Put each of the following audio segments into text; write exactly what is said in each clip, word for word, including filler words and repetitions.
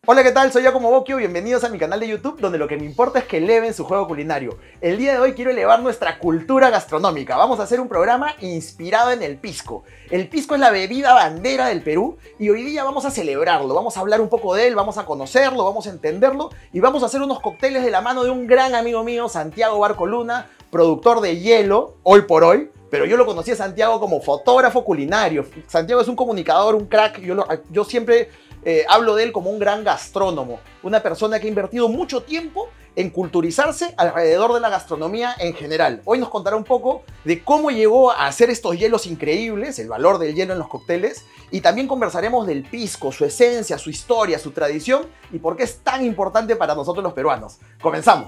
Hola, ¿qué tal? Soy Giacomo Bocchio, bienvenidos a mi canal de YouTube, donde lo que me importa es que eleven su juego culinario. El día de hoy quiero elevar nuestra cultura gastronómica. Vamos a hacer un programa inspirado en el pisco. El pisco es la bebida bandera del Perú y hoy día vamos a celebrarlo. Vamos a hablar un poco de él, vamos a conocerlo, vamos a entenderlo y vamos a hacer unos cócteles de la mano de un gran amigo mío, Santiago Barco Luna, productor de hielo, hoy por hoy. Pero yo lo conocí a Santiago como fotógrafo culinario. Santiago es un comunicador, un crack. Yo, lo, yo siempre eh, hablo de él como un gran gastrónomo. Una persona que ha invertido mucho tiempo en culturizarse alrededor de la gastronomía en general. Hoy nos contará un poco de cómo llegó a hacer estos hielos increíbles, el valor del hielo en los cócteles. Y también conversaremos del pisco, su esencia, su historia, su tradición y por qué es tan importante para nosotros los peruanos. Comenzamos.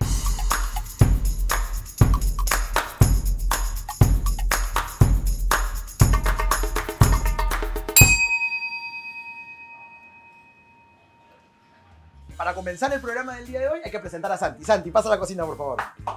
Para comenzar el programa del día de hoy hay que presentar a Santi. Santi, pasa a la cocina, por favor.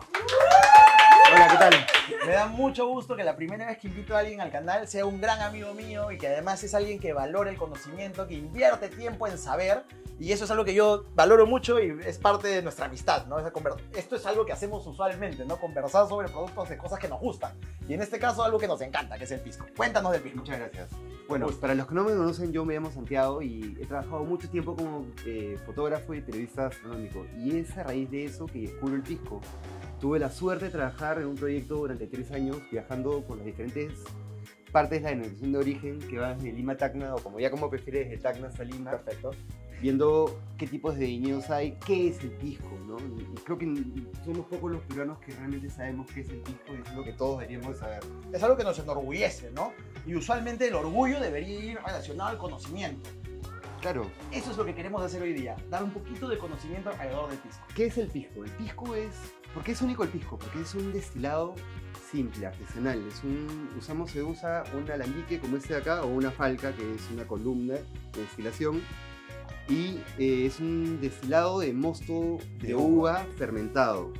Hola, ¿qué tal? Me da mucho gusto que la primera vez que invito a alguien al canal sea un gran amigo mío y que además es alguien que valora el conocimiento, que invierte tiempo en saber. Y eso es algo que yo valoro mucho y es parte de nuestra amistad, ¿no? Esto es algo que hacemos usualmente, ¿no? Conversar sobre productos de cosas que nos gustan. Y en este caso algo que nos encanta, que es el pisco. Cuéntanos del pisco. Muchas gracias. Bueno, para los que no me conocen, yo me llamo Santiago y he trabajado mucho tiempo como eh, fotógrafo y periodista gastronómico. Y es a raíz de eso que descubro el pisco. Tuve la suerte de trabajar en un proyecto durante tres años viajando por las diferentes partes de la denominación de origen que va desde Lima a Tacna, o como ya como prefieres, de Tacna hasta Lima. Perfecto. Viendo qué tipos de viñedos hay, qué es el pisco, ¿no? Y creo que somos pocos los peruanos que realmente sabemos qué es el pisco y es lo que todos deberíamos saber. Es algo que nos enorgullece, ¿no? Y usualmente el orgullo debería ir relacionado al conocimiento. Claro. Eso es lo que queremos hacer hoy día, dar un poquito de conocimiento alrededor del pisco. ¿Qué es el pisco? El pisco es... ¿Por qué es único el pisco? Porque es un destilado simple, artesanal. Es un, usamos, se usa un alambique como este de acá o una falca, que es una columna de destilación. Y eh, es un destilado de mosto de, de uva fermentado.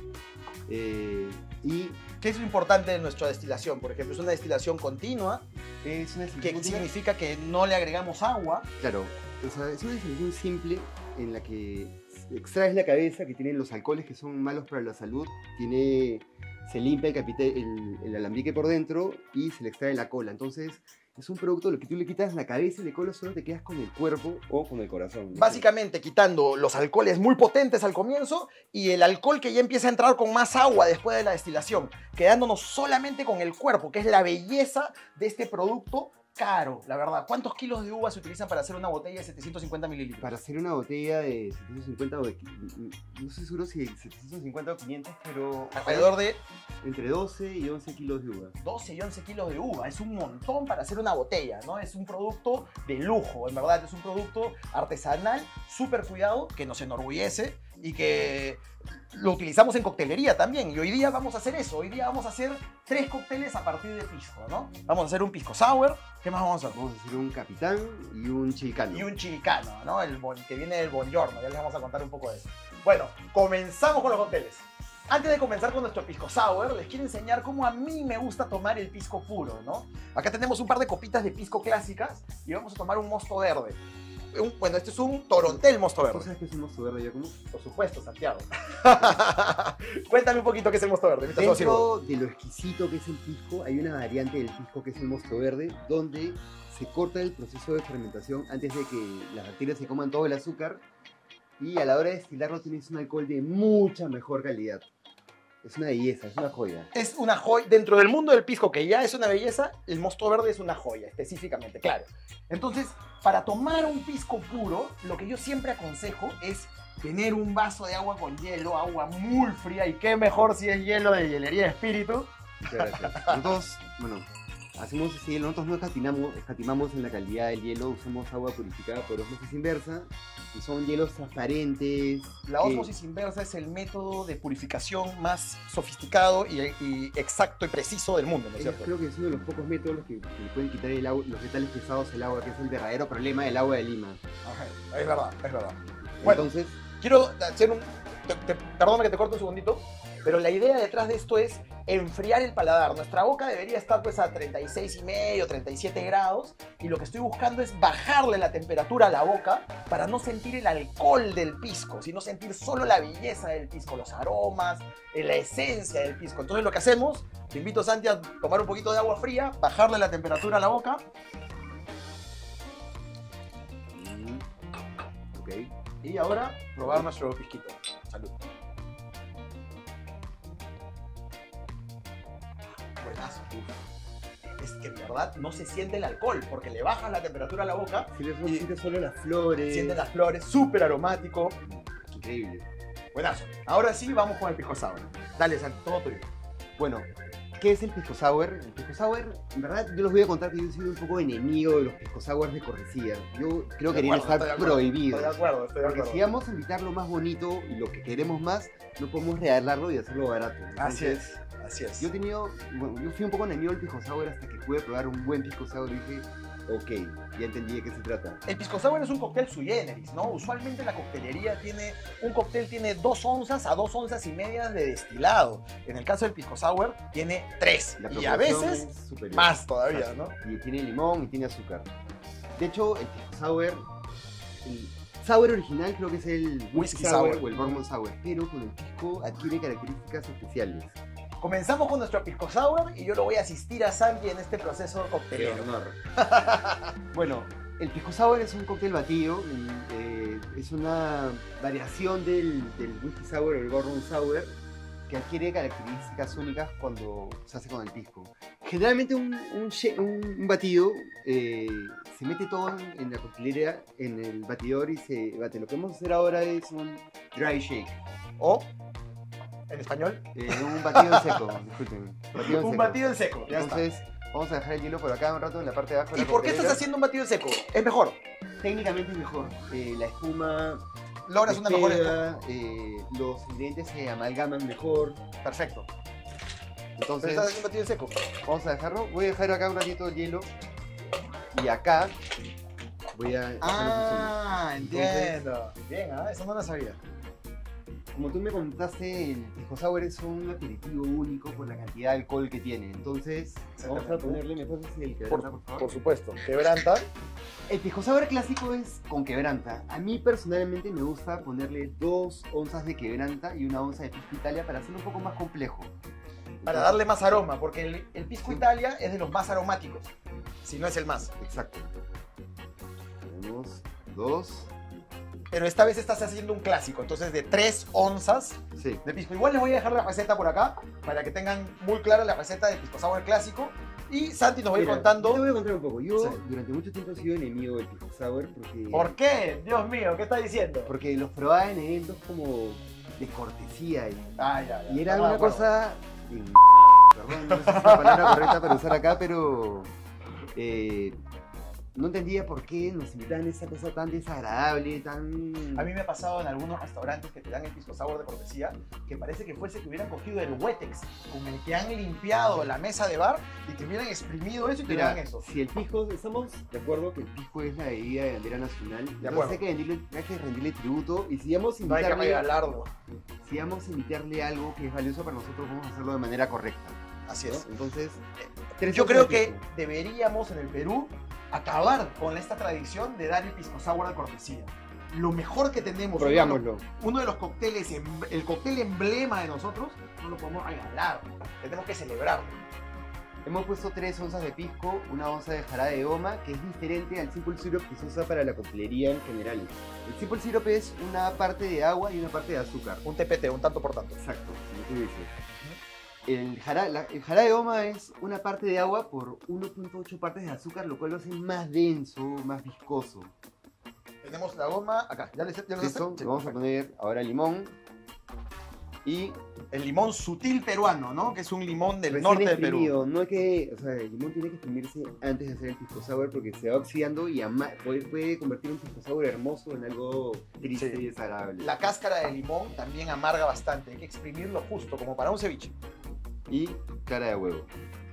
Eh, y ¿qué es lo importante de nuestra destilación? Por ejemplo, es una destilación continua, es una destilación que significa que no le agregamos agua. Claro, o sea, es una destilación simple en la que extraes la cabeza, que tienen los alcoholes que son malos para la salud, tiene, se limpia el, capite, el, el alambique por dentro y se le extrae la cola. Entonces es un producto lo que tú le quitas la cabeza y la cola, solo te quedas con el cuerpo o con el corazón. Básicamente quitando los alcoholes muy potentes al comienzo y el alcohol que ya empieza a entrar con más agua después de la destilación, quedándonos solamente con el cuerpo, que es la belleza de este producto caro, la verdad. ¿Cuántos kilos de uva se utilizan para hacer una botella de setecientos cincuenta mililitros? Para hacer una botella de setecientos cincuenta o de, no estoy seguro si setecientos cincuenta o quinientos, pero alrededor de entre doce y once kilos de uva. doce y once kilos de uva, es un montón para hacer una botella, ¿no? Es un producto de lujo, en verdad, es un producto artesanal, súper cuidado, que nos enorgullece y que lo utilizamos en coctelería también. Y hoy día vamos a hacer eso, hoy día vamos a hacer tres cócteles a partir de pisco, ¿no? Vamos a hacer un pisco sour, ¿qué más vamos a hacer? Vamos a hacer un capitán y un chilcano. Y un chilcano, ¿no? El bon, que viene del buongiorno, ya les vamos a contar un poco de eso. Bueno, comenzamos con los cócteles. Antes de comenzar con nuestro pisco sour, les quiero enseñar cómo a mí me gusta tomar el pisco puro, ¿no? Acá tenemos un par de copitas de pisco clásicas y vamos a tomar un mosto verde. Un, bueno, este es un Torontel mosto verde. ¿Tú sabes qué es un mosto verde, Giacomo? Por supuesto, Santiago. Cuéntame un poquito qué es el mosto verde. Dentro de lo exquisito que es el pisco, hay una variante del pisco que es el mosto verde, donde se corta el proceso de fermentación antes de que las bacterias se coman todo el azúcar y a la hora de destilarlo tienes un alcohol de mucha mejor calidad. Es una belleza, es una joya. Es una joya. Dentro del mundo del pisco, que ya es una belleza, el mosto verde es una joya, específicamente, claro. Entonces, para tomar un pisco puro, lo que yo siempre aconsejo es tener un vaso de agua con hielo, agua muy fría, y qué mejor si es hielo de Hielería Espíritu. Muchas gracias. Nosotros, bueno, hacemos ese hielo, nosotros no escatimamos, escatimamos en la calidad del hielo, usamos agua purificada por osmosis inversa, y son hielos transparentes. La osmosis que... inversa es el método de purificación más sofisticado y, y exacto y preciso del mundo, ¿no es cierto? Creo que es uno de los pocos métodos que, que le pueden quitar el agua, los metales pesados al agua, que es el verdadero problema del agua de Lima. Ajá, es verdad, es verdad. Bueno, entonces, quiero hacer un... Te, te, perdóname que te corte un segundito. Pero la idea detrás de esto es enfriar el paladar. Nuestra boca debería estar pues a treinta y seis y medio, treinta y siete grados, y lo que estoy buscando es bajarle la temperatura a la boca para no sentir el alcohol del pisco, sino sentir solo la belleza del pisco, los aromas, la esencia del pisco. Entonces lo que hacemos, te invito a Santi a tomar un poquito de agua fría, bajarle la temperatura a la boca. Mm, ok. Y ahora probar nuestro pisquito. Salud. Buenazo. Es que en verdad no se siente el alcohol, porque le bajas la temperatura a la boca. Sientes y siente solo las flores. sientes las flores, súper aromático. Increíble. Buenazo. Ahora sí, vamos con el pisco sour. Dale, Santi, todo tuyo. Bueno, ¿qué es el pisco sour? El pisco sour, en verdad, yo les voy a contar que yo he sido un poco enemigo de los pisco sours de cortesía. Yo creo que deberían estar prohibidos. Estoy de acuerdo, estoy de Porque acuerdo. si vamos a invitar lo más bonito y lo que queremos más, no podemos regalarlo y hacerlo barato. Así Entonces, es, así es. Yo he tenido, bueno, yo fui un poco enemigo del pisco sour hasta que pude probar un buen pisco sour y dije, ok, ya entendí de qué se trata. El pisco sour es un cóctel sui generis, ¿no? Usualmente la coctelería tiene, un cóctel tiene dos onzas a dos onzas y media de destilado. En el caso del pisco sour tiene tres, La y a proporción veces es superior. más todavía, ¿no? Y tiene limón y tiene azúcar. De hecho, el pisco sour, el sour original creo que es el whisky, Whisky sour, sour. o el bourbon sour, pero con el pisco adquiere características especiales. Comenzamos con nuestro pisco sour y yo lo voy a asistir a Santi en este proceso Qué coctelero. honor. Bueno, el pisco sour es un cóctel batido, y, eh, es una variación del, del whisky sour o el bourbon sour que adquiere características únicas cuando se hace con el pisco. Generalmente un, un, she- un- un batido eh, se mete todo en, en la coctelera, en el batidor y se bate. Lo que vamos a hacer ahora es un dry shake, O, en español, eh, un batido en seco, disculpen. Batido en un seco. batido en seco. Ya está. Entonces, vamos a dejar el hielo por acá un rato en la parte de abajo de ¿Y la por qué coctelera. estás haciendo un batido en seco? Es mejor. Técnicamente es mejor. Eh, la espuma Logras una mejor despega, eh, los ingredientes se amalgaman mejor. Perfecto. Pero Entonces, estás haciendo un batido en seco. vamos a dejarlo. Voy a dejar acá un ratito el hielo. Y acá voy a dejar Ah, Entonces- entiendo. Bien, ¿ah? Eso no lo sabía. Como tú me contaste, el pisco sour es un aperitivo único por la cantidad de alcohol que tiene. Entonces, vamos a ponerle mejor el quebranta, por favor. Por supuesto. Quebranta. El pisco sour clásico es con quebranta. A mí personalmente me gusta ponerle dos onzas de quebranta y una onza de pisco Italia para hacerlo un poco más complejo. Para darle más aroma, porque el, el pisco Italia es de los más aromáticos. Si no es el más. Exacto. Tenemos dos. Pero esta vez estás haciendo un clásico, entonces de tres onzas Sí. de pisco. Igual les voy a dejar la receta por acá para que tengan muy clara la receta de pisco sour clásico. Y Santi nos va a ir Mira, contando. Yo te voy a contar un poco. Yo Sí. durante mucho tiempo he sido enemigo del pisco sour porque, ¿Por qué? Dios mío, ¿qué estás diciendo? porque los probaba en eventos como de cortesía y, Ah, ya, ya. y era Estamos de una acuerdo. cosa... Perdón, no sé si es la palabra correcta para usar acá, pero... eh, no entendía por qué nos invitaban a esa cosa tan desagradable, tan... A mí me ha pasado en algunos restaurantes que te dan el pisco sour de cortesía que parece que fuese que hubieran cogido el Wetex con el que han limpiado la mesa de bar y que hubieran exprimido eso y te Mira, dan eso. si el pisco, estamos de acuerdo que el pisco es la bebida de bandera nacional, entonces acuerdo. hay que, rendirle, hay que rendirle tributo y si vamos a No hay que invitarle, regalarlo. si vamos a invitarle algo que es valioso para nosotros, vamos a hacerlo de manera correcta. Así ¿no? es. Entonces, tres Yo onzas creo de que pisco. deberíamos en el Perú acabar con esta tradición de dar el pisco sour de cortesía. Lo mejor que tenemos, uno de, los, Prohigámoslo. uno de los cócteles, em- el cóctel emblema de nosotros, no lo podemos regalar. Tenemos que celebrarlo. Hemos puesto tres onzas de pisco, una onza de jarabe de goma, que es diferente al simple syrup que se usa para la coctelería en general. El simple syrup es una parte de agua y una parte de azúcar. Un T P T, un tanto por tanto. Exacto, como tú dices. El jarabe, la- el jarabe de goma es una parte de agua por uno punto ocho partes de azúcar, lo cual lo hace más denso, más viscoso. Tenemos la goma acá. ¿Ya les, ya les Eso, Sí, vamos a perfecto. poner ahora limón y El limón sutil peruano, ¿no? Que es un limón del recién norte del Perú. exprimido. No hay que, o sea, el limón tiene que exprimirse antes de hacer el pisco sour porque se va oxidando y ama- puede, puede convertir un pisco sour hermoso en algo triste Sí. y desagradable. La cáscara de limón también amarga bastante. Hay que exprimirlo justo, como para un ceviche. Y clara de huevo,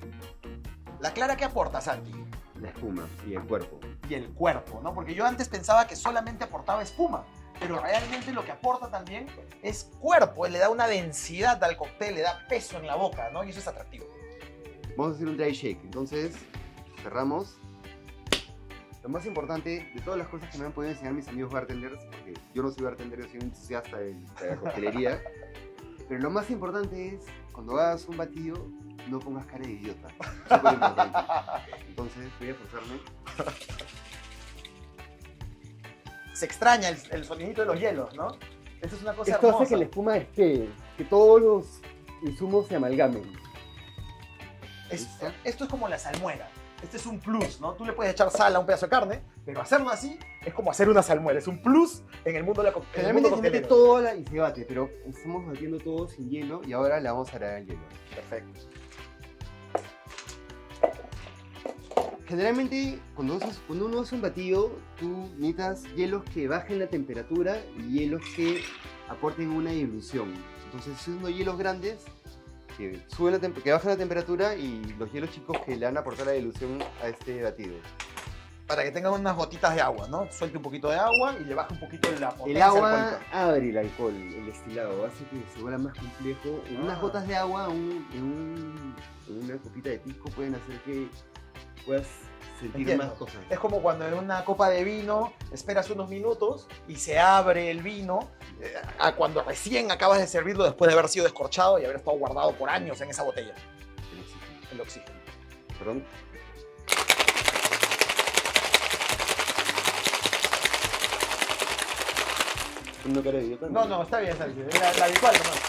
La clara que aporta, Santi. la espuma y el cuerpo. Y el cuerpo, ¿no? Porque yo antes pensaba que solamente aportaba espuma. pero realmente lo que aporta también es cuerpo, le da una densidad al cóctel, le da peso en la boca, ¿no? Y eso es atractivo. Vamos a hacer un dry shake, entonces cerramos. Lo más importante de todas las cosas que me han podido enseñar mis amigos bartenders, porque yo no soy bartender, yo soy un entusiasta de, de la coctelería, pero lo más importante es, cuando hagas un batido, no pongas cara de idiota. Súper importante. Entonces voy a forzarme. Se extraña el, el sonidito de los hielos, ¿no? Eso es una cosa Esto hermosa. hace que la espuma despegue, que todos los insumos se amalgamen. Es- esto es como la salmuera. Este es un plus, ¿no? Tú le puedes echar sal a un pedazo de carne, pero hacerlo así es como hacer una salmuera. Es un plus en el mundo de la co- en el Generalmente mundo se mete coctelero. todo la- y se bate, pero estamos batiendo todo sin hielo y ahora le vamos a agregar el hielo. Perfecto. Generalmente cuando, usas- cuando uno hace un batido, tú necesitas hielos que bajen la temperatura y hielos que aporten una dilución. Entonces estoy usando hielos grandes que, suben la tem- que bajan la temperatura y los hielos chicos que le van a aportar la dilución a este batido. Para que tengan unas gotitas de agua, ¿no? Suelte un poquito de agua y le baje un poquito de la El potencia agua alcohólica. abre el alcohol, el destilado, hace que se vuelva más complejo. En unas Ah. gotas de agua, un- en, un- en una copita de pisco pueden hacer que puedas sentir Entiendo. más cosas. Es como cuando en una copa de vino esperas unos minutos y se abre el vino eh, a cuando recién acabas de servirlo después de haber sido descorchado y haber estado guardado por años en esa botella. El oxígeno. El oxígeno. Perdón. ¿No cara de idiota? No, no, está bien, está bien. La, la habitual nomás.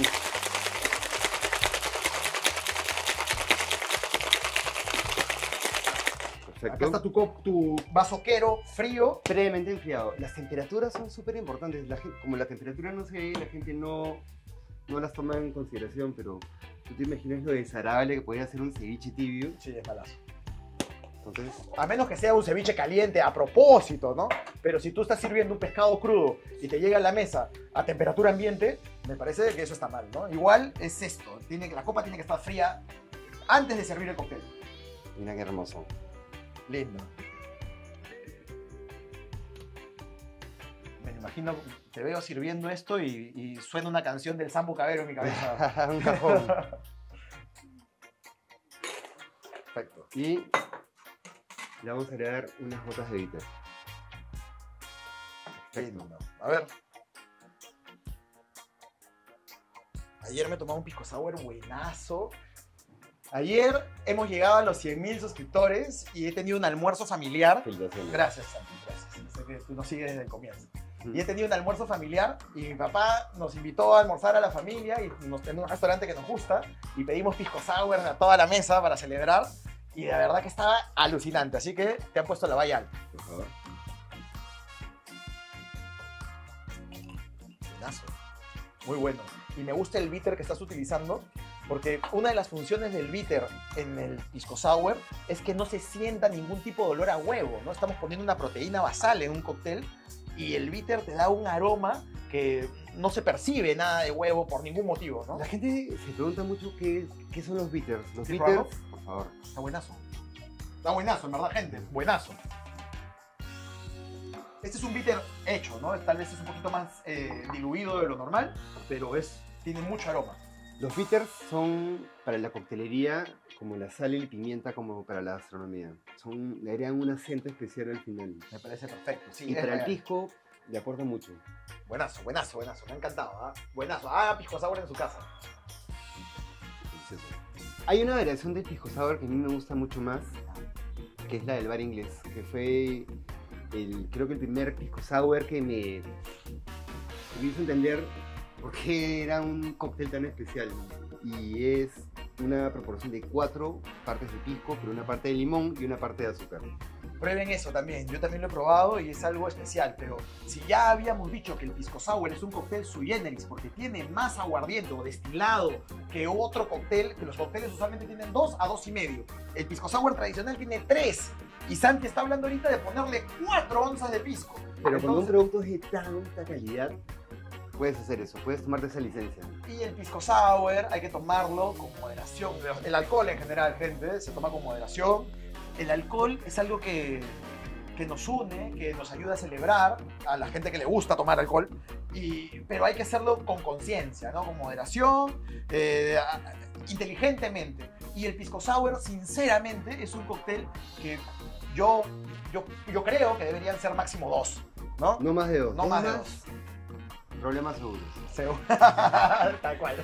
Acá Perfecto. está tu, cop- tu vasoquero frío. Previamente enfriado. Las temperaturas son súper importantes. La gen- como la temperatura no se ve, la gente no, no las toma en consideración, pero tú te imaginas lo desagradable que podría ser un ceviche tibio. Sí, es malazo. Entonces, A menos que sea un ceviche caliente a propósito, ¿no? Pero si tú estás sirviendo un pescado crudo y te llega a la mesa a temperatura ambiente, me parece que eso está mal, ¿no? Igual es esto, tiene, que- la copa tiene que estar fría antes de servir el cóctel. mira qué hermoso. Lindo. Me imagino, te veo sirviendo esto y, y suena una canción del Sambo Cabero en mi cabeza. Un cajón. Perfecto. Y le vamos a agregar unas gotas de bitter. Lindo. A ver. Ayer me tomaba un pisco sour buenazo. Ayer hemos llegado a los cien mil suscriptores y he tenido un almuerzo familiar. Felicitaciones. Gracias, Santi, gracias. Sé que tú nos sigues desde el comienzo. Y he tenido un almuerzo familiar y mi papá nos invitó a almorzar a la familia y nos en un restaurante que nos gusta y pedimos pisco sour a toda la mesa para celebrar y de verdad que estaba alucinante, así que te han puesto la valla alta. Por favor. Buenazo. Muy bueno. Y me gusta el bitter que estás utilizando porque una de las funciones del bitter en el pisco sour es que no se sienta ningún tipo de olor a huevo, ¿no? Estamos poniendo una proteína basal en un cóctel y el bitter te da un aroma que no se percibe nada de huevo por ningún motivo, ¿no? La gente se pregunta mucho qué, qué son los bitters. Los ¿Sí, bitters, probamos? por favor. Está buenazo. Está buenazo, en verdad, gente. Buenazo. Este es un bitter hecho, ¿no? Tal vez es un poquito más eh, diluido de lo normal, pero es, tiene mucho aroma. Los bitters son para la coctelería como la sal y la pimienta como para la gastronomía. Son, le agregan un acento especial al final. Me parece perfecto. Sí, Y es para el real. pisco le aporta mucho. Buenazo, buenazo, buenazo. Me ha encantado, ¿ah? Buenazo. Haga pisco sour en su casa. Delicioso. Hay una variación de pisco sour que a mí me gusta mucho más, que es la del bar inglés, que fue el, creo que el primer pisco sour que me, me hizo entender por qué era un cóctel tan especial. Y es una proporción de cuatro partes de pisco, pero una parte de limón y una parte de azúcar. Prueben eso también. Yo también lo he probado y es algo especial. Pero si ya habíamos dicho que el pisco sour es un cóctel sui generis porque tiene más aguardiente o destilado que otro cóctel, que los cócteles usualmente tienen dos a dos y medio. El pisco sour tradicional tiene tres. Y Santi está hablando ahorita de ponerle cuatro onzas de pisco. Pero cuando un Entonces, producto es de tanta calidad, puedes hacer eso, puedes tomarte esa licencia. y el pisco sour hay que tomarlo con moderación. El alcohol en general, gente, se toma con moderación. El alcohol es algo que que nos une, que nos ayuda a celebrar, a la gente que le gusta tomar alcohol, y, pero hay que hacerlo con conciencia, ¿no? Con moderación, eh, inteligentemente. Y el Pisco Sour, sinceramente, es un cóctel que yo, yo, yo creo que deberían ser máximo dos, ¿no? No más de dos. No más de dos. Problemas seguros. Seguro. Tal cual.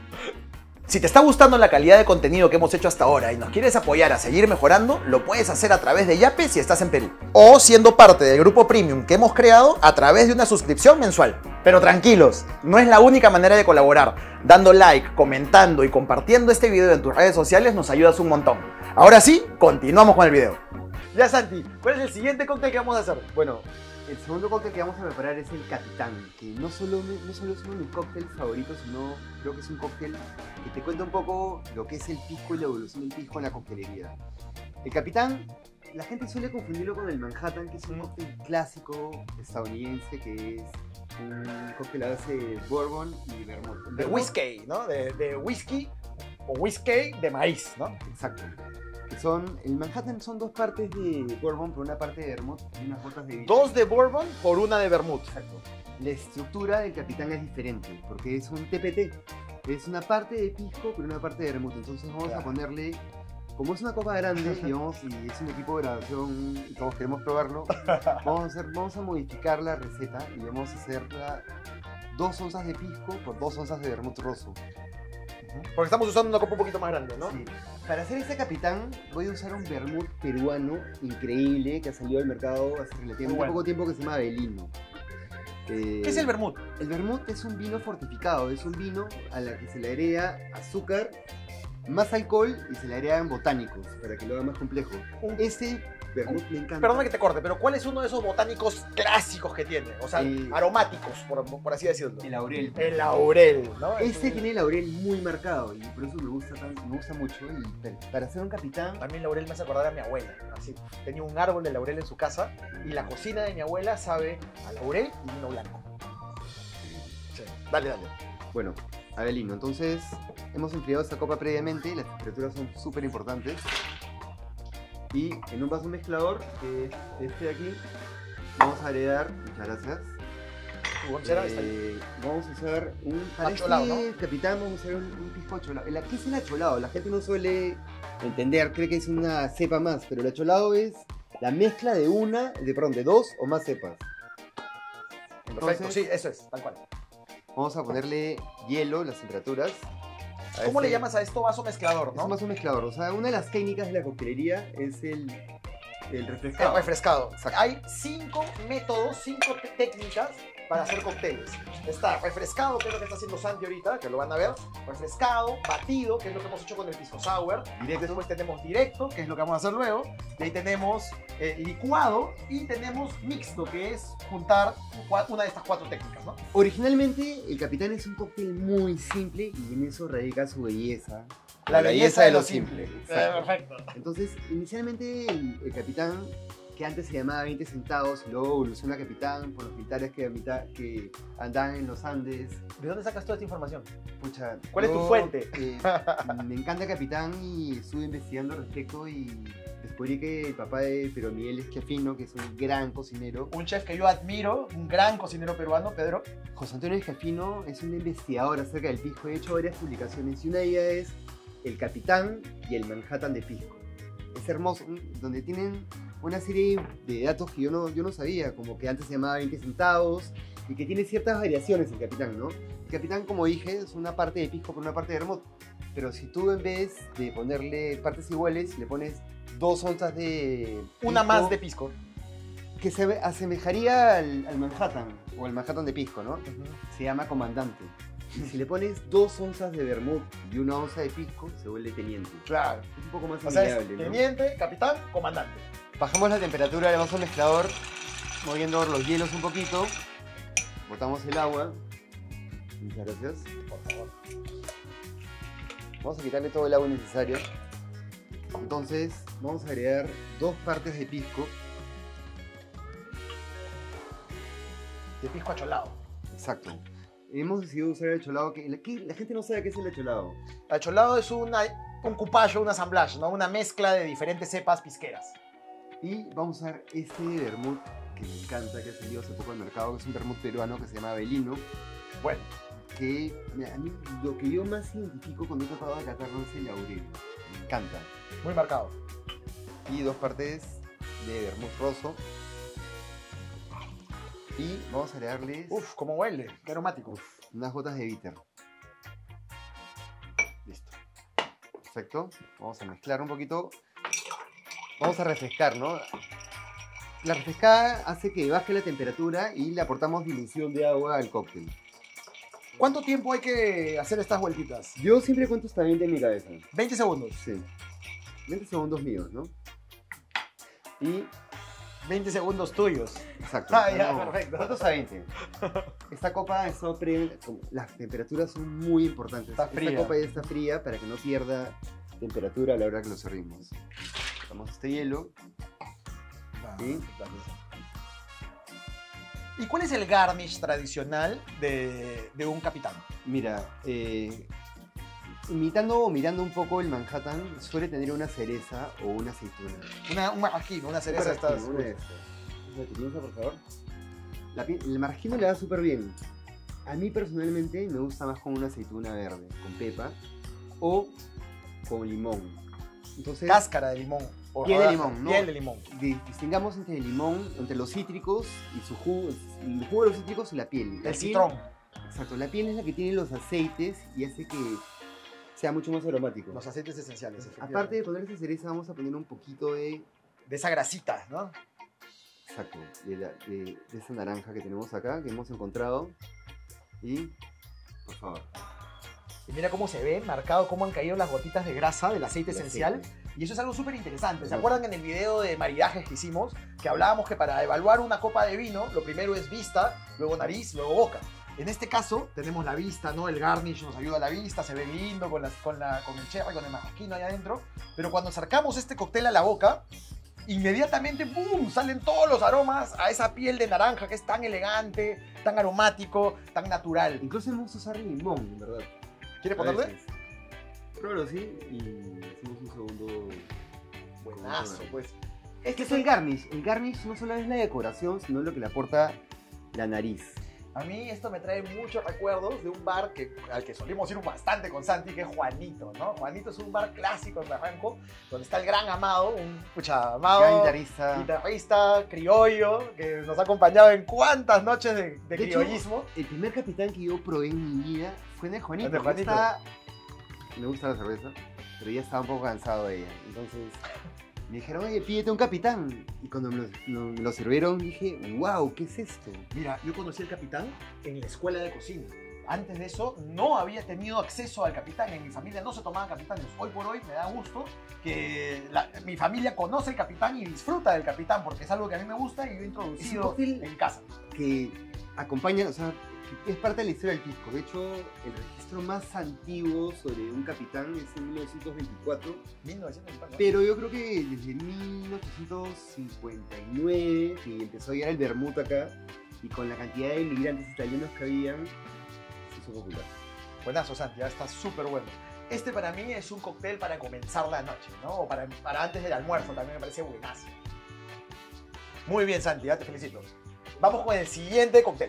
Si te está gustando la calidad de contenido que hemos hecho hasta ahora y nos quieres apoyar a seguir mejorando, lo puedes hacer a través de Yape si estás en Perú. O siendo parte del grupo premium que hemos creado a través de una suscripción mensual. Pero tranquilos, no es la única manera de colaborar. Dando like, comentando y compartiendo este video en tus redes sociales nos ayudas un montón. Ahora sí, continuamos con el video. Ya Santi, ¿cuál es el siguiente cóctel que vamos a hacer? Bueno, el segundo cóctel que vamos a preparar es el Capitán, que no solo, no solo es uno de mis cócteles favoritos, sino creo que es un cóctel que te cuenta un poco lo que es el pisco y la evolución del pisco en la coctelería. El Capitán, la gente suele confundirlo con el Manhattan, que es un cóctel clásico estadounidense, que es un cóctel a base de bourbon y vermouth. De whisky, ¿no? De, de whisky o whisky de maíz, ¿no? Exacto. Que son, el Manhattan son dos partes de bourbon por una parte de vermouth y unas gotas de vino. Dos de bourbon por una de vermouth. Exacto. La estructura del Capitán es diferente porque es un T P T. Es una parte de pisco por una parte de vermouth. Entonces vamos claro. a ponerle, como es una copa grande y, vamos, y es un equipo de grabación y todos queremos probarlo, vamos a, hacer, vamos a modificar la receta y vamos a hacerla dos onzas de pisco por dos onzas de vermouth rosso. Porque estamos usando una copa un poquito más grande, ¿no? Sí. Para hacer este Capitán voy a usar un vermouth peruano increíble que ha salido al mercado hace relativamente bueno. poco tiempo, que se llama Avelino. Eh, ¿Qué es el vermouth? El vermouth es un vino fortificado, es un vino a la que se le agrega azúcar, más alcohol y se le agregan botánicos para que lo haga más complejo. Un, Ese vermouth un, me encanta. Perdóname que te corte, pero ¿cuál es uno de esos botánicos clásicos que tiene? O sea, eh, aromáticos, por, por así decirlo. El laurel. El laurel, ¿no? Ese tiene el laurel muy marcado y por eso me gusta, tan, me gusta mucho. Y para hacer un Capitán... También laurel me hace acordar a mi abuela. Así, tenía un árbol de laurel en su casa y la cocina de mi abuela sabe a laurel y vino blanco. Sí. Dale, dale. Bueno, Avelino, entonces hemos enfriado esta copa previamente, las temperaturas son súper importantes. Y en un vaso mezclador, que es este de aquí, vamos a agregar, muchas gracias, eh, vamos a usar un acholado, ¿no? Capitán, vamos a hacer un, un pisco acholado. ¿Qué es el acholado? La gente no suele entender, cree que es una cepa más, pero el acholado es la mezcla de una, de perdón, de dos o más cepas. Entonces, perfecto, sí, eso es, tal cual. Vamos a ponerle hielo, las temperaturas. ¿Cómo este, le llamas a esto? Vaso mezclador, ¿no? Es un vaso mezclador. O sea, una de las técnicas de la coctelería es el, el refrescado. El refrescado. Exacto. Hay cinco métodos, cinco técnicas para hacer cócteles. Está refrescado, que es lo que está haciendo Santi ahorita, que lo van a ver. Refrescado, batido, que es lo que hemos hecho con el pisco sour. Directo. Después tenemos directo, que es lo que vamos a hacer luego. De ahí tenemos eh, licuado y tenemos mixto, que es juntar una de estas cuatro técnicas, ¿no? Originalmente, el Capitán es un cóctel muy simple y en eso radica su belleza. La, la belleza, belleza de, de lo simple. simple. Perfecto. Entonces, inicialmente el, el Capitán, que antes se llamaba veinte centavos, y luego evoluciona a Capitán por los militares que, que andaban en los Andes. ¿De dónde sacas toda esta información? Pucha, ¿cuál yo, es tu fuente? Eh, me encanta Capitán y estuve investigando al respecto y descubrí que el papá de Pedro Miguel Schiaffino, que es un gran cocinero. Un chef que yo admiro, un gran cocinero peruano, Pedro. José Antonio Schiaffino es un investigador acerca del pisco, he hecho varias publicaciones y una de ellas es el Capitán y el Manhattan de pisco. Es hermoso, donde tienen una serie de datos que yo no, yo no sabía, como que antes se llamaba veinte centavos y que tiene ciertas variaciones el Capitán, ¿no? El Capitán, como dije, es una parte de pisco por una parte de vermouth, pero si tú en vez de ponerle partes iguales, le pones dos onzas de pisco, una más de pisco, que se asemejaría al, al Manhattan, o al Manhattan de pisco, ¿no? Uh-huh. Se llama Comandante. Y si le pones dos onzas de vermouth y una onza de pisco, se vuelve teniente. Claro. Es un poco más o sea, amigable, es ¿no? Teniente, capitán, comandante. Bajamos la temperatura del vaso mezclador, moviendo los hielos un poquito. Botamos el agua. Muchas gracias. Por favor. Vamos a quitarle todo el agua necesario. Entonces, vamos a agregar dos partes de pisco. De pisco acholado. Exacto. Hemos decidido usar el acholado, que la, que la gente no sabe qué es el acholado. El acholado es una, un cupayo, un assemblage, ¿no? Una mezcla de diferentes cepas pisqueras. Y vamos a usar este vermut que me encanta, que ha salido hace poco al mercado, que es un vermut peruano que se llama Avelino. Bueno. Que mira, a mí lo que yo más identifico cuando he tratado de catarlo es el laurel. Me encanta. Muy marcado. Y dos partes de vermut rosso. Y vamos a agregarles Uf, cómo huele. Qué aromático. uf, unas gotas de bitter. Listo. Perfecto. Vamos a mezclar un poquito. Vamos a refrescar, ¿no? La refrescada hace que baje la temperatura y le aportamos dilución de agua al cóctel. ¿Cuánto tiempo hay que hacer estas vueltitas? Yo siempre cuento hasta veinte en mi cabeza. veinte segundos. Sí. veinte segundos míos, ¿no? Y... veinte segundos tuyos. Exacto. Ah, ya, no, perfecto. ¿cuántos a veinte? Esta copa está pre... Las temperaturas son muy importantes. Está fría. Esta copa ya está fría para que no pierda temperatura a la hora que lo servimos. Tomamos este hielo. ¿Sí? ¿Y cuál es el garnish tradicional de, de un capitán? Mira, eh, imitando o mirando un poco el Manhattan, suele tener una cereza o una aceituna. Una, un marrasquino, una cereza. Un marrasquino, Estas, una de estas. ¿Una de tu pinza, por favor? La pi- el marrasquino le va súper bien. A mí personalmente me gusta más con una aceituna verde, con pepa o con limón. Entonces, Cáscara de limón. o Piel de rodaja, limón, ¿no? Piel de limón. di- distingamos entre el limón, entre los cítricos y su jugo, el jugo de los cítricos y la piel. La El piel- citrón. Exacto, la piel es la que tiene los aceites y hace que sea mucho más aromático. Los aceites esenciales. efectivamente. Aparte de ponerle cereza, vamos a poner un poquito de, de esa grasita, ¿no? exacto, de, la- de- de esa naranja que tenemos acá, que hemos encontrado. Y, por favor, Y mira cómo se ve marcado cómo han caído las gotitas de grasa del aceite el esencial. aceite. Y eso es algo súper interesante. ¿Se Ajá. acuerdan en el video de maridajes que hicimos? Que hablábamos que para evaluar una copa de vino, lo primero es vista, luego nariz, luego boca. En este caso, tenemos la vista, ¿no? El garnish nos ayuda a la vista, se ve lindo con, las, con, la, con el cherry, con el marrasquino ahí adentro. Pero cuando acercamos este cóctel a la boca, inmediatamente, ¡boom!, salen todos los aromas a esa piel de naranja que es tan elegante, tan aromático, tan natural. incluso hemos usar limón, en verdad. ¿Quieres A ponerle? veces. Pruébalo así y hacemos un segundo. Buenazo, pues. Es que es el garnish. El garnish no solo es la decoración, sino lo que le aporta la nariz. A mí esto me trae muchos recuerdos de un bar que, al que solimos ir bastante con Santi, que es Juanito, ¿no? Juanito es un bar clásico en Barranco, donde está el gran Amado, un pucha, Amado, Gran guitarrista. guitarrista criollo, que nos ha acompañado en cuántas noches de, de De hecho, criollismo. El primer capitán que yo probé en mi vida fue en el Juanito. En el Juanito. Yo estaba- Me gusta la cerveza, pero ya estaba un poco cansado de ella. Entonces me dijeron, oye, pídete un capitán. Y cuando me lo, lo- me lo sirvieron dije, wow, ¿qué es esto? Mira, yo conocí al capitán en la escuela de cocina. Antes de eso no había tenido acceso al capitán, en mi familia no se tomaban capitanes. Hoy por hoy me da gusto que la- mi familia conoce el capitán y disfruta del capitán porque es algo que a mí me gusta y yo he introducido cóctel en casa. Que acompaña, o sea, que es parte de la historia del pisco. De hecho, el registro más antiguo sobre un capitán es en mil novecientos veinticuatro. mil novecientos cincuenta. Pero yo creo que desde mil ochocientos cincuenta y nueve, que empezó a llegar el vermut acá, y con la cantidad de inmigrantes italianos que habían, se hizo popular. Buenazo, Santi, ya está súper bueno. Este para mí es un cóctel para comenzar la noche, ¿no? O para, para antes del almuerzo, también me parece buenazo. Muy bien, Santi, ya te felicito. Vamos con el siguiente cóctel.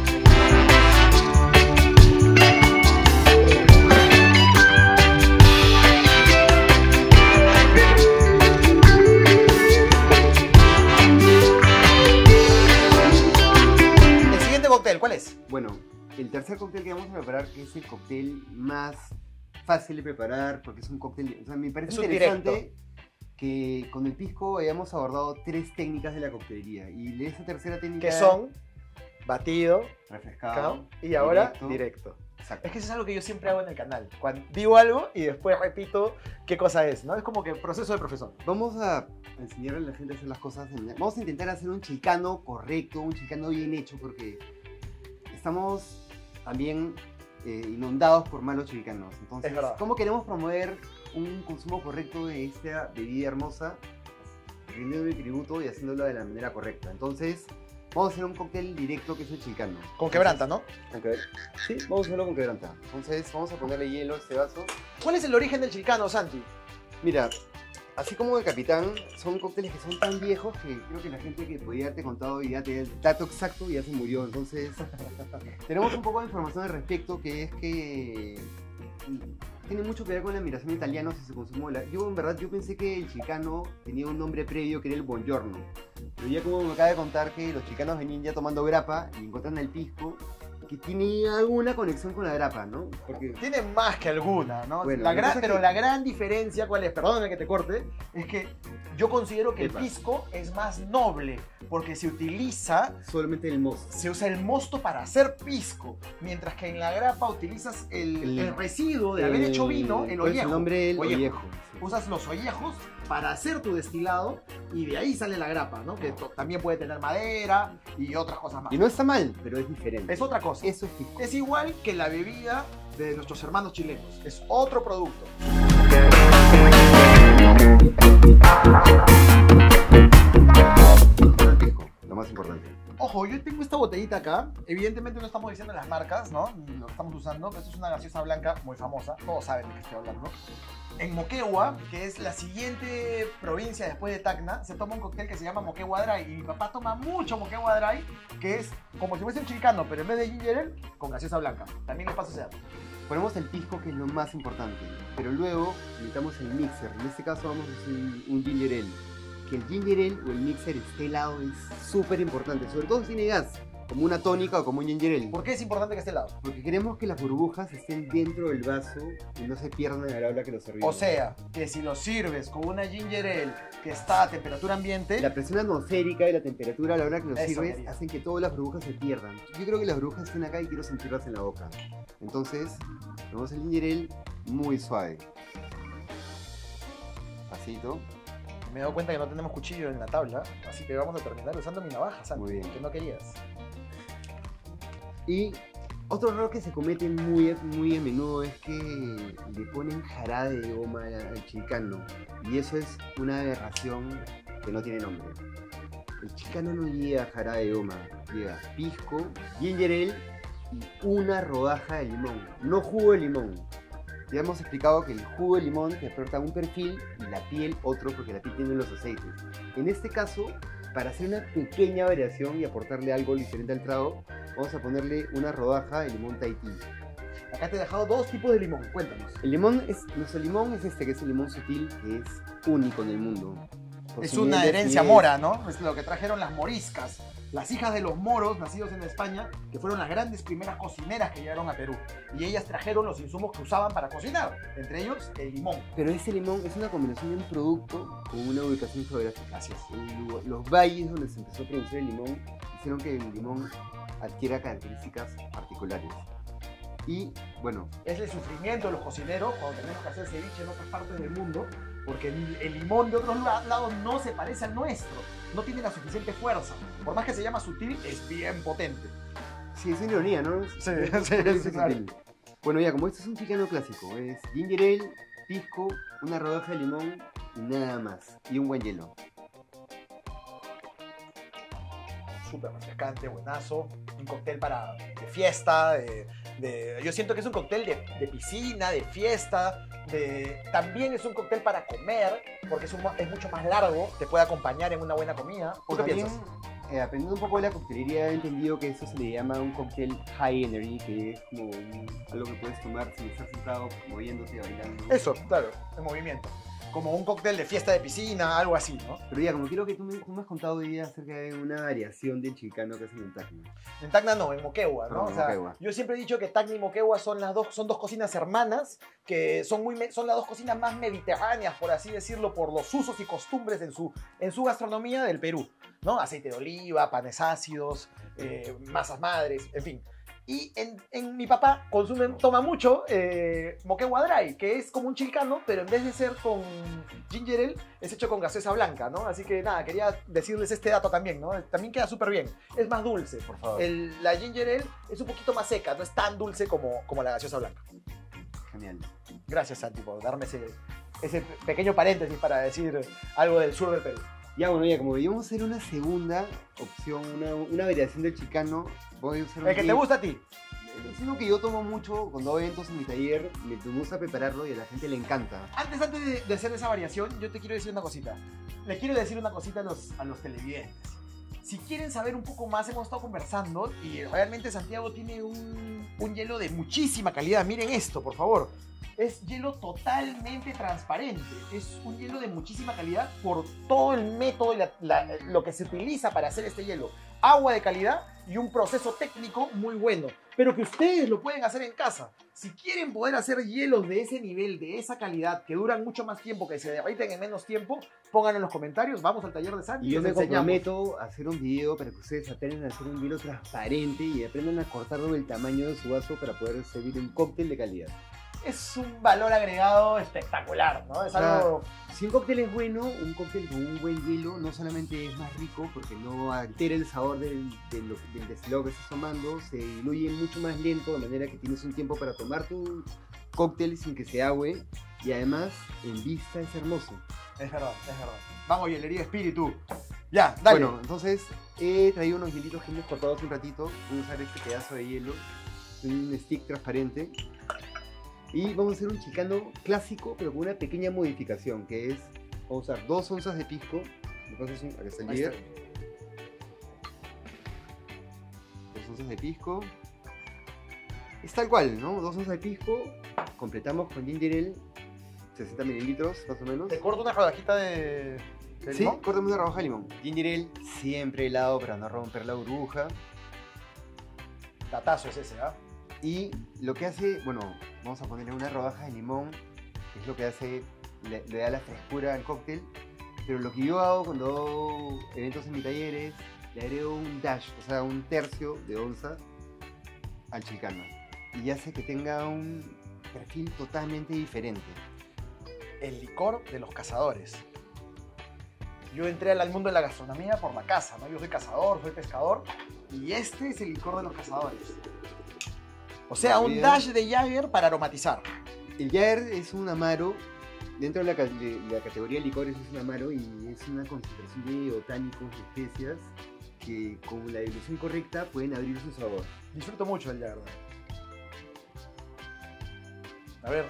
El siguiente cóctel, ¿cuál es? Bueno, el tercer cóctel que vamos a preparar es el cóctel más fácil de preparar, porque es un cóctel, o sea, me parece Es un interesante que con el pisco hayamos abordado tres técnicas de la coctelería, y de esa tercera técnica Que son batido, refrescado y ahora directo. directo. Exacto. Es que eso es algo que yo siempre hago en el canal. Cuando digo algo y después repito qué cosa es, ¿no? Es como que proceso de profesor. Vamos a enseñarle a la gente a hacer las cosas. En... Vamos a intentar hacer un chilcano correcto, un chilcano bien hecho, porque estamos también eh, inundados por malos chilcanos. Entonces, Es verdad. ¿cómo queremos promover un consumo correcto de esta bebida hermosa, rindiendo tributo y haciéndolo de la manera correcta? Entonces, vamos a hacer un cóctel directo que es el chilcano. Con quebranta, ¿no? Entonces, sí, vamos a hacerlo con quebranta. Entonces, vamos a ponerle hielo a este vaso. ¿Cuál es el origen del chilcano, Santi? Mira, así como el Capitán, son cócteles que son tan viejos que creo que la gente que podía haberte contado y ya te el dato exacto ya se murió. Entonces, tenemos un poco de información al respecto, que es que tiene mucho que ver con la admiración italiana si se consumó. La... Yo, en verdad, yo pensé que el chicano tenía un nombre previo que era el buongiorno. Pero ya como me acaba de contar que los chicanos venían ya tomando grappa y encuentran el pisco, que tiene alguna conexión con la grappa, ¿no? Porque... Tiene más que alguna, ¿no? Bueno, la la gran, cosa es pero que- la gran diferencia, ¿cuál es? Perdóname que te corte, es que yo considero que el Epa. pisco es más noble, porque se utiliza, solamente el mosto. se usa el mosto para hacer pisco, mientras que en la grapa utilizas el, El- el residuo de haber hecho vino, el ¿cuál es ollejo. el nombre? El Ollejo. ollejo. sí. Usas los ollejos para hacer tu destilado y de ahí sale la grapa, ¿no? Que to- también puede tener madera y otras cosas más. Y no está mal, pero es diferente. Es otra cosa. Eso es pisco. Es igual que la bebida de nuestros hermanos chilenos. Es otro producto. El pisco, lo más importante. Ojo, yo tengo esta botellita acá. Evidentemente no estamos diciendo las marcas, ¿no? Ni lo que estamos usando. Pero esto es una gaseosa blanca muy famosa. Todos saben de qué estoy hablando. En Moquegua, que es la siguiente provincia después de Tacna, se toma un cóctel que se llama Moquegua Dry. Y mi papá toma mucho Moquegua Dry, que es como si fuese un chilcano, pero en vez de ginger ale, con gaseosa blanca. También le paso ese dato. Ponemos el pisco, que es lo más importante, pero luego necesitamos el mixer. En este caso vamos a hacer un, un ginger ale. Que el ginger ale o el mixer esté helado es súper importante, sobre todo si tiene gas, como una tónica o como un ginger ale. ¿Por qué es importante que esté helado? Porque queremos que las burbujas estén dentro del vaso y no se pierdan a la hora que lo servimos. O sea, que si lo sirves con una ginger ale que está a temperatura ambiente, La presión atmosférica y la temperatura a la hora que lo Eso sirves quería. hacen que todas las burbujas se pierdan. Yo creo que las burbujas estén acá y quiero sentirlas en la boca. Entonces, tomamos el ginger ale muy suave. Pasito. me he dado cuenta que no tenemos cuchillo en la tabla, así que vamos a terminar usando mi navaja, Santi, Muy bien. que no querías. Y otro error que se comete muy, muy a menudo es que le ponen jarabe de goma al, al chilcano. Y eso es una aberración que no tiene nombre. El chilcano no lleva jarabe de goma, lleva pisco, ginger ale y una rodaja de limón, no jugo de limón. Ya hemos explicado que el jugo de limón te aporta un perfil y la piel otro, porque la piel tiene los aceites. En este caso, para hacer una pequeña variación y aportarle algo diferente al trago, vamos a ponerle una rodaja de limón Tahití. Acá te he dejado dos tipos de limón, cuéntanos. El limón es, nuestro limón es este, que es el limón sutil, que es único en el mundo. Por Es su una miel de herencia acidez. mora, ¿no? Es lo que trajeron las moriscas, las hijas de los moros nacidos en España, que fueron las grandes primeras cocineras que llegaron a Perú. Y ellas trajeron los insumos que usaban para cocinar, entre ellos el limón. Pero ese limón es una combinación de un producto con una ubicación geográfica. Así es. El lugar- Los valles donde se empezó a producir el limón hicieron que el limón adquiera características particulares. Y bueno, Es el sufrimiento de los cocineros cuando tenemos que hacer ceviche en otras partes del mundo, porque el, el limón de otros la- lados no se parece al nuestro, no tiene la suficiente fuerza. Por más que se llama sutil, es bien potente. sí, es una ironía, ¿no? Sí, Es- sí, es sí, claro. sutil. Bueno, ya, como esto es un chilcano clásico, es ginger ale, pisco, una rodaja de limón y nada más. Y un buen hielo. Súper refrescante, buenazo. Un cóctel para de fiesta, de, de- yo siento que es un cóctel de, de piscina, de fiesta, de, también es un cóctel para comer, porque es, un- es mucho más largo, te puede acompañar en una buena comida. ¿Tú O qué también, piensas? eh, aprendiendo un poco de la coctelería, he entendido que eso se le llama un cóctel high energy, que es como un- algo que puedes tomar sin estar sentado, moviéndote, bailando. Eso, claro, en movimiento. Como un cóctel de fiesta de piscina, algo así, ¿no? Pero ya, como quiero que tú me, tú me has contado hoy día acerca de una variación del chilcano que hacen en Tacna. En Tacna no, en Moquegua, ¿no? Ah, O en sea, Moquegua. yo siempre he dicho que Tacna y Moquegua son las dos, son dos cocinas hermanas, que son, muy, me- son las dos cocinas más mediterráneas, por así decirlo, por los usos y costumbres en su, en su gastronomía del Perú, ¿no? Aceite de oliva, panes ácidos, eh, masas madres, en fin. Y en, en mi papá consume, toma mucho eh, Moquegua Dry, que es como un chilcano, pero en vez de ser con ginger ale, es hecho con gaseosa blanca, ¿no? Así que nada, quería decirles este dato también, ¿no? También queda súper bien. Es más dulce. Por favor. El- la ginger ale es un poquito más seca, no es tan dulce como, como la gaseosa blanca. Genial. Gracias, Santi, por darme ese, ese pequeño paréntesis para decir algo del sur del Perú. Ya, bueno, ya, como íbamos a hacer una segunda opción, una, una variación del chilcano, voy a usar un El que te gin- gusta a ti. Es uno que yo tomo mucho cuando hago eventos en mi taller, me gusta prepararlo y a la gente le encanta. Antes, antes de, de hacer esa variación, yo te quiero decir una cosita. Le quiero decir una cosita a los, a los televidentes. Si quieren saber un poco más, hemos estado conversando y realmente Santiago tiene un, un hielo de muchísima calidad. Miren esto, por favor. Es hielo totalmente transparente. Es un hielo de muchísima calidad por todo el método y la, la, lo que se utiliza para hacer este hielo. Agua de calidad y un proceso técnico muy bueno. Pero que ustedes lo pueden hacer en casa. Si quieren poder hacer hielos de ese nivel, de esa calidad, que duran mucho más tiempo, que se derriten en menos tiempo, pónganlo en los comentarios. Vamos al taller de Santi. Y yo los me enseñamos. comprometo a hacer un video para que ustedes aprendan a hacer un hielo transparente y aprendan a cortarlo del tamaño de su vaso para poder servir un cóctel de calidad. Es un valor agregado espectacular, ¿no? Es O sea, algo... Si un cóctel es bueno, un cóctel con un buen hielo no solamente es más rico porque no altera el sabor del, del, del destilado que estás tomando, se diluye mucho más lento de manera que tienes un tiempo para tomar tu cóctel sin que se agüe y además en vista es hermoso. Es verdad, es verdad. Vamos, hielería espíritu. Ya, dale. Bueno, entonces he traído unos hielitos que hemos cortado hace un ratito. Voy a usar este pedazo de hielo, un stick transparente. Y vamos a hacer un chicano clásico, pero con una pequeña modificación, que es, vamos a usar dos onzas de pisco. Me pasas un, acá está el Ahí líder. está. Dos onzas de pisco. Es tal cual, ¿no? Dos onzas de pisco. Completamos con ginger ale, sesenta mililitros, más o menos. Te corto una rodajita de, de Sí, limón. cortamos una rodaja de limón. Ginger ale siempre helado para no romper la burbuja. Datazo es ese, ¿ah? Y lo que hace, bueno, vamos a ponerle una rodaja de limón, que es lo que hace, le, le da la frescura al cóctel. Pero lo que yo hago cuando hago eventos en mis talleres, le agrego un dash, o sea, un tercio de onza al chilcano. Y hace que tenga un perfil totalmente diferente. El licor de los cazadores. Yo entré al mundo de la gastronomía por la caza, ¿no? Yo soy cazador, soy pescador, y este es el licor de los cazadores. O sea, un dash de Jagger para aromatizar. El Jagger es un amaro, dentro de la, de la categoría de licores es un amaro y es una concentración de botánicos, de especias, que con la dilución correcta pueden abrir su sabor. Disfruto mucho del Jagger. A ver.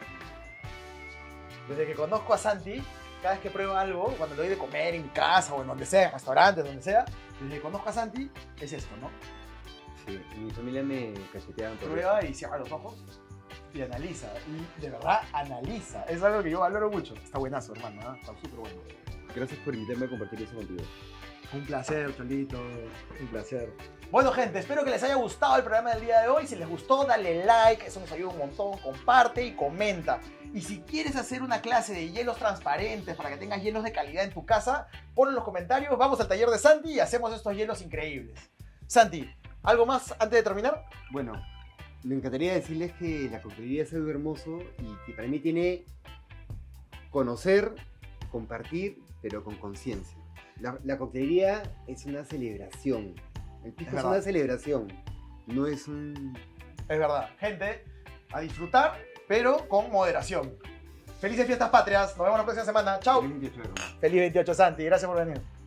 Desde que conozco a Santi, cada vez que pruebo algo, cuando le doy de comer en casa o en donde sea, en restaurantes, donde sea, desde que conozco a Santi, es esto, ¿no? Sí, mi familia me cacheteaban por Prueba eso. y cierra los ojos y analiza. Y de verdad analiza. Es algo que yo valoro mucho. Está buenazo, hermano. ¿eh? Está súper bueno. Gracias por invitarme a compartir eso contigo. Un placer, Cholito. Un placer. Bueno, gente, espero que les haya gustado el programa del día de hoy. Si les gustó, dale like. Eso nos ayuda un montón. Comparte y comenta. Y si quieres hacer una clase de hielos transparentes para que tengas hielos de calidad en tu casa, ponlo en los comentarios. Vamos al taller de Santi y hacemos estos hielos increíbles. Santi, ¿algo más antes de terminar? Bueno, me encantaría decirles que la coctelería es algo hermoso y que para mí tiene conocer, compartir, pero con conciencia. La, la coctelería es una celebración. El pisco Es es, verdad. una celebración, no es un... Es verdad. Gente, a disfrutar, pero con moderación. Felices fiestas patrias. Nos vemos la próxima semana. Chao. Feliz veintiocho de Roma. Feliz veintiocho, Santi. Gracias por venir.